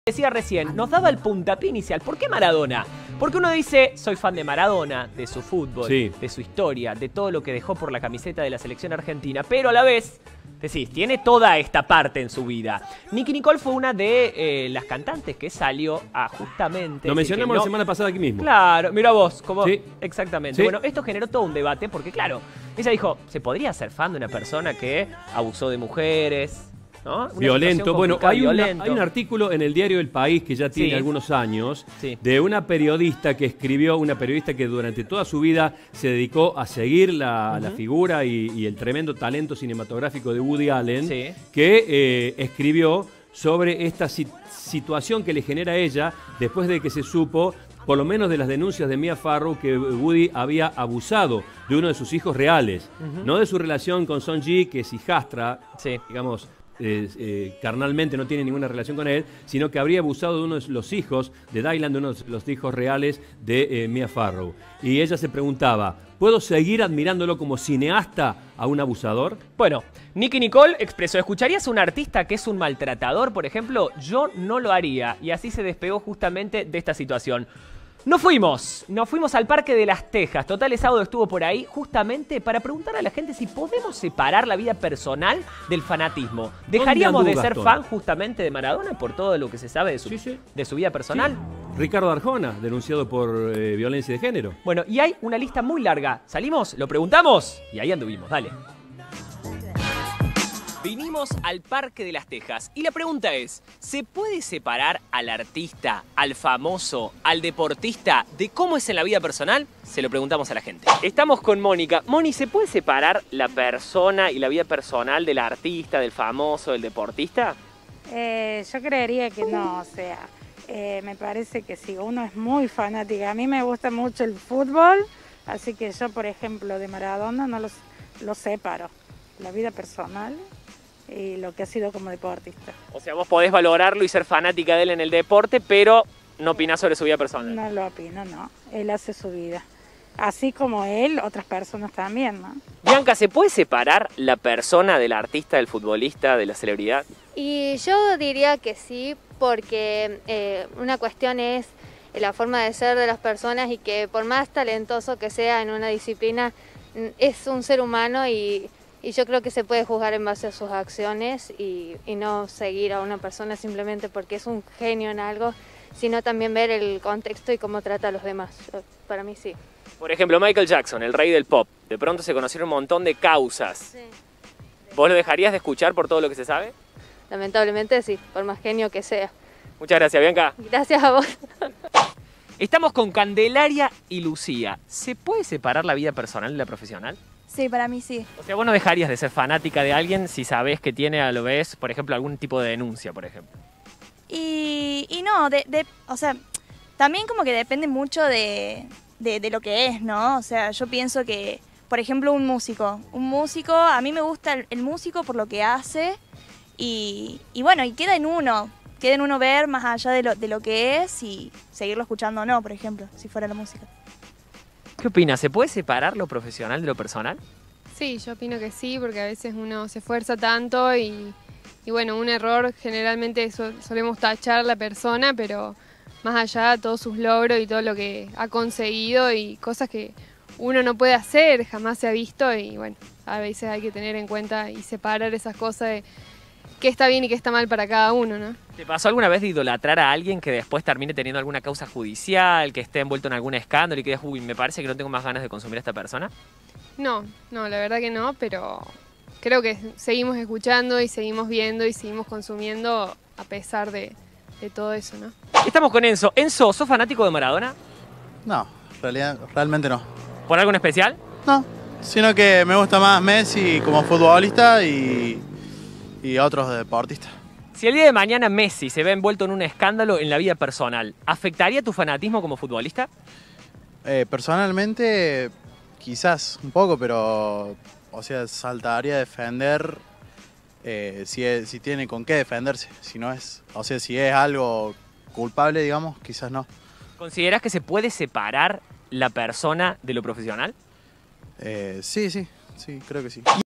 Decía recién, nos daba el puntapié inicial. ¿Por qué Maradona? Porque uno dice, soy fan de Maradona, de su fútbol, sí, de su historia, de todo lo que dejó por la camiseta de la selección argentina, pero a la vez, decís, tiene toda esta parte en su vida. Nicki Nicole fue una de las cantantes que salió a justamente... Lo mencionamos la semana pasada aquí mismo. Claro, mira vos, como... Sí. Exactamente. Sí. Bueno, esto generó todo un debate porque, claro, ella dijo, ¿se podría ser fan de una persona que abusó de mujeres? ¿No? Violento. Bueno, hay un artículo en el diario El País que ya tiene algunos años, de una periodista que escribió, una periodista que durante toda su vida se dedicó a seguir la figura y el tremendo talento cinematográfico de Woody Allen, que escribió sobre esta situación que le genera a ella después de que se supo, por lo menos de las denuncias de Mia Farrow, que Woody había abusado de uno de sus hijos reales, no de su relación con Son Ji, que es hijastra, digamos, carnalmente no tiene ninguna relación con él, sino que habría abusado de uno de los hijos de Dylan, de uno de los hijos reales de Mia Farrow. Y ella se preguntaba, ¿puedo seguir admirándolo como cineasta a un abusador? Bueno, Nicki Nicole expresó, ¿escucharías a un artista que es un maltratador, por ejemplo? Yo no lo haría. Y así se despegó justamente de esta situación. Nos fuimos al Parque de las Tejas. Total Sábado estuvo por ahí justamente para preguntar a la gente si podemos separar la vida personal del fanatismo. ¿Dejaríamos de ser fan justamente de Maradona por todo lo que se sabe de su vida personal? Sí. Ricardo Arjona, denunciado por violencia de género. Bueno, y hay una lista muy larga. ¿Salimos? ¿Lo preguntamos? Y ahí anduvimos, dale. Vinimos al Parque de las Tejas y la pregunta es, ¿se puede separar al artista, al famoso, al deportista de cómo es en la vida personal? Se lo preguntamos a la gente. Estamos con Mónica. Moni, ¿se puede separar la persona y la vida personal del artista, del famoso, del deportista? Yo creería que no, o sea, me parece que si uno es muy fanática, a mí me gusta mucho el fútbol, así que yo, por ejemplo, de Maradona no lo separo, la vida personal y lo que ha sido como deportista. O sea, vos podés valorarlo y ser fanática de él en el deporte, pero no opinás sobre su vida personal. No lo opino, no. Él hace su vida. Así como él, otras personas también, ¿no? Bianca, ¿se puede separar la persona del artista, del futbolista, de la celebridad? Y yo diría que sí, porque una cuestión es la forma de ser de las personas y que por más talentoso que sea en una disciplina, es un ser humano y yo creo que se puede juzgar en base a sus acciones y no seguir a una persona simplemente porque es un genio en algo, sino también ver el contexto y cómo trata a los demás. Para mí sí. Por ejemplo, Michael Jackson, el rey del pop. De pronto se conocieron un montón de causas. Sí. ¿Vos lo dejarías de escuchar por todo lo que se sabe? Lamentablemente sí, por más genio que sea. Muchas gracias, Bianca. Gracias a vos. Estamos con Candelaria y Lucía. ¿Se puede separar la vida personal de la profesional? Sí, para mí sí. O sea, vos no dejarías de ser fanática de alguien si sabés que tiene, a lo vez, por ejemplo, algún tipo de denuncia, por ejemplo. Y no, o sea, también como que depende mucho de lo que es, ¿no? O sea, yo pienso que, por ejemplo, un músico, a mí me gusta el músico por lo que hace y bueno, y queda en uno ver más allá de lo que es y seguirlo escuchando o no, por ejemplo, si fuera la música. ¿Qué opinas? ¿Se puede separar lo profesional de lo personal? Sí, yo opino que sí, porque a veces uno se esfuerza tanto y bueno, un error generalmente solemos tachar a la persona, pero más allá de todos sus logros y todo lo que ha conseguido y cosas que uno no puede hacer, jamás se ha visto y bueno, a veces hay que tener en cuenta y separar esas cosas de qué está bien y qué está mal para cada uno, ¿no? ¿Te pasó alguna vez de idolatrar a alguien que después termine teniendo alguna causa judicial, que esté envuelto en algún escándalo y que digas, uy, me parece que no tengo más ganas de consumir a esta persona? No, la verdad que no, pero creo que seguimos escuchando y seguimos viendo y seguimos consumiendo a pesar de todo eso, ¿no? Estamos con Enzo. Enzo, ¿sos fanático de Maradona? No, realmente no. ¿Por algo en especial? No, sino que me gusta más Messi como futbolista y otros deportistas. Si el día de mañana Messi se ve envuelto en un escándalo en la vida personal, ¿afectaría tu fanatismo como futbolista? Personalmente, quizás un poco, pero o sea, saltaría a defender si tiene con qué defenderse. Si no es, o sea, si es algo culpable, digamos, quizás no. ¿Consideras que se puede separar la persona de lo profesional? Sí, creo que sí.